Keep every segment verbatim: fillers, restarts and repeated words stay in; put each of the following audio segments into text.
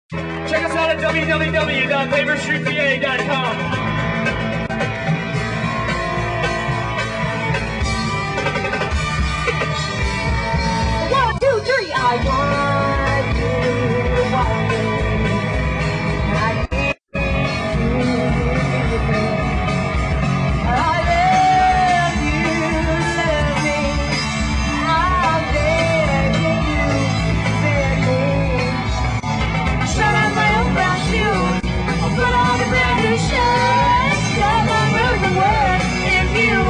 Check us out at w w w dot paper street p a dot com. One, two, three, I want you, want me. I need you. I love you, love me. I'm begging you, begging. Shut up my own brown shoes. I'll put on the brand new shirt. Don't remove the word if you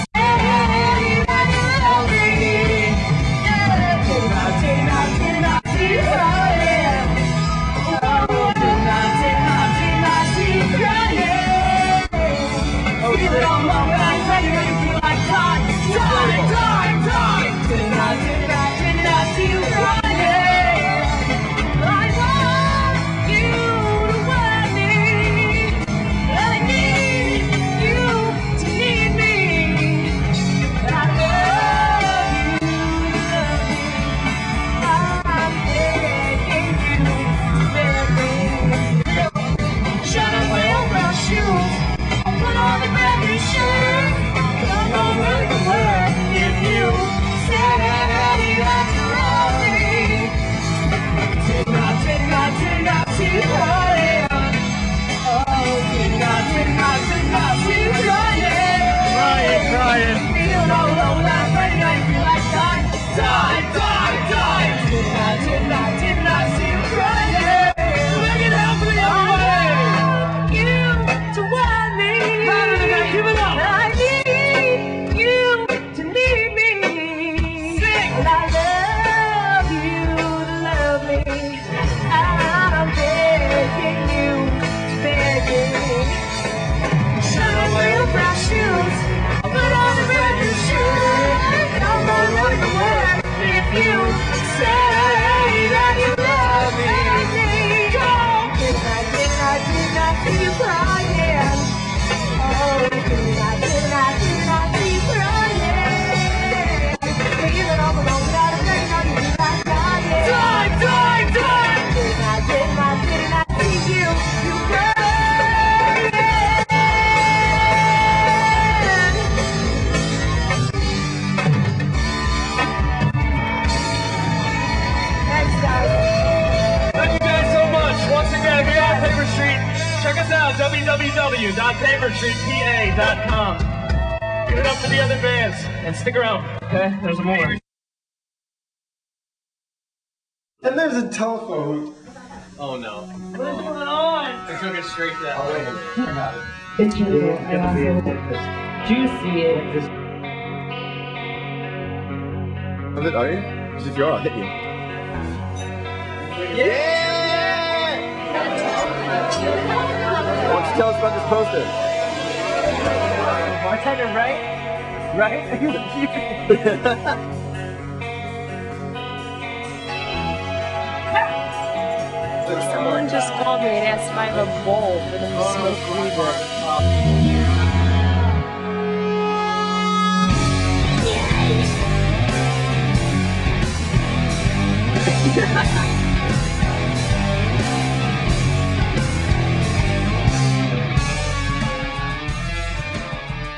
say that you love me. Yeah, did not, did not, did not see crying. Oh, did not, did not, did not see crying. Feel it all over my face, make me feel like time, time, time, time. Did not, did not, did not see you crying. I want you to want me. I need you to need me. I love you, love me. I'm begging you, begging. Shut up my old brown shoes. I'll put on the brand new shirt. Don't over the word if you say that you have to love me. Did not, did not, did not see you crying. Oh, did not, did not, did not see you crying. Crying, crying. Feeling all alone last night, now you feel like die, die, die, die. Did not, did not, did not see you crying. Make it out for me, everybody! I want you to want me. Louder than that, give it up! I need you to need me. Sing! And I love you to love me. I'm begging you, begging. Shut up my old brown shoes. I'll put on the brand new shirt. Don't know the word if you say that you love me. Go! Did I, did I, did I see you crying? Oh, did I, did I, did I see you crying? Feeling all alone without a friend, now you feel like dying. Die, die, die! Did I, did I, did I see you, you crying? Thanks, guys. Thank you guys so much. Once again, we are Paper Street. Check us out, w w w dot paper street p a dot com. Give it up for the other bands, and stick around, okay? There's more. And there's a telephone. Oh no. What is going on? They took it straight to that. Oh, wait. I got it. It's really good. I love it. Juicy. Is it, are you? Because if you are, I'll hit you. Yeah! Why don't you tell us about this poster? Bartender, right? Right? Someone just called me and asked if I have a bowl for them to smoke weed with.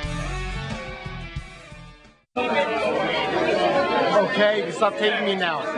Okay, you can stop taping me now.